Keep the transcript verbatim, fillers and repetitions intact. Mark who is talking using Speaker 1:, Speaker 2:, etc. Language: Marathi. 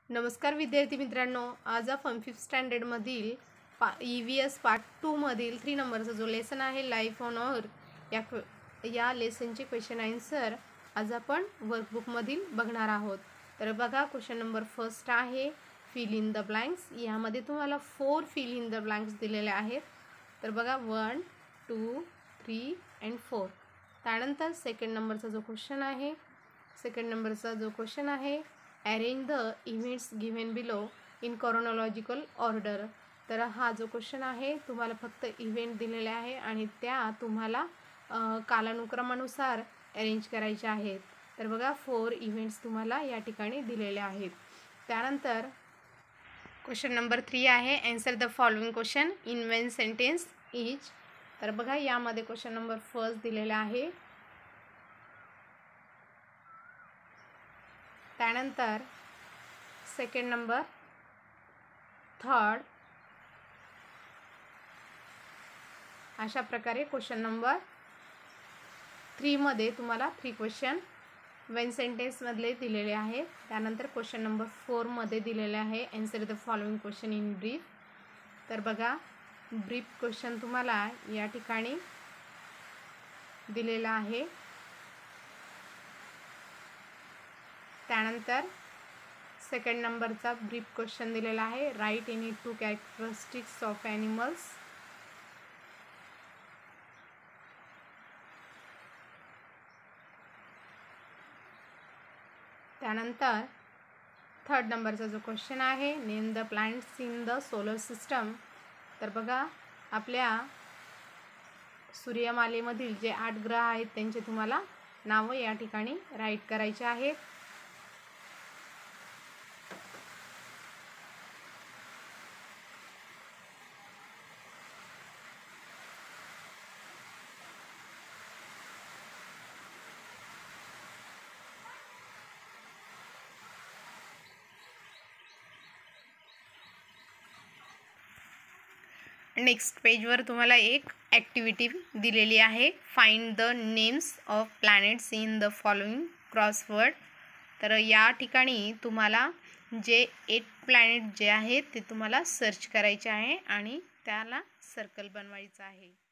Speaker 1: नमस्कार विद्यार्थी मित्रांनो, आज आपण फिफ्थ स्टँडर्डमधील पा ई व्ही एस पार्ट टूमधील थ्री नंबरचा जो लेसन आहे लाईफ ऑन अर्थ या या लेसनचे क्वेश्चन आन्सर आज आपण वर्कबुकमधील बघणार आहोत. तर बघा, क्वेश्चन नंबर फर्स्ट आहे फिल इन द ब्लँक्स. यामध्ये तुम्हाला four fill in the blanks दिलेले आहेत. तर बघा, one two three and four. त्यानंतर सेकंड नंबरचा जो क्वेश्चन आहे सेकंड नंबरचा जो क्वेश्चन आहे arrange the events given below in chronological order. तर हा जो क्वेश्चन आहे तुम्हाला फक्त इव्हेंट दिलेले आहे आणि त्या तुम्हाला कालानुक्रमानुसार अरेंज करायचे आहेत. तर बघा, फोर इव्हेंट्स तुम्हाला या ठिकाणी दिलेले आहेत. त्यानंतर क्वेश्चन नंबर थ्री आहे answer the following question in one sentence each. तर बघा, यामध्ये क्वेश्चन नंबर फर्स्ट दिलेला आहे. त्यानंतर सेकंड नंबर, थर्ड, अशा प्रकारे क्वेश्चन नंबर थ्रीमध्ये तुम्हाला थ्री क्वेश्चन वन सेंटेन्समधले दिलेले आहेत. त्यानंतर क्वेश्चन नंबर फोरमध्ये दिलेले आहे answer the following question in brief. तर बघा, ब्रीफ क्वेश्चन तुम्हाला या ठिकाणी दिलेला आहे. त्यानंतर सेकंड नंबरचा ब्रीफ क्वेश्चन दिलेला आहे write any two characteristics of animals. त्यानंतर थर्ड नंबरचा जो क्वेश्चन आहे name the planets in the solar system. तर बघा, आपल्या सूर्यमालेमधील जे आठ ग्रह आहेत त्यांचे तुम्हाला नावं या ठिकाणी राईट करायचे आहेत. नेक्स्ट पेजवर तुम्हाला एक ॲक्टिव्हिटी दिलेली आहे find the names of planets in the following crossword. तर या ठिकाणी तुम्हाला जे एट प्लॅनेट जे आहेत ते तुम्हाला सर्च करायचे आहे आणि त्याला सर्कल बनवायचं आहे.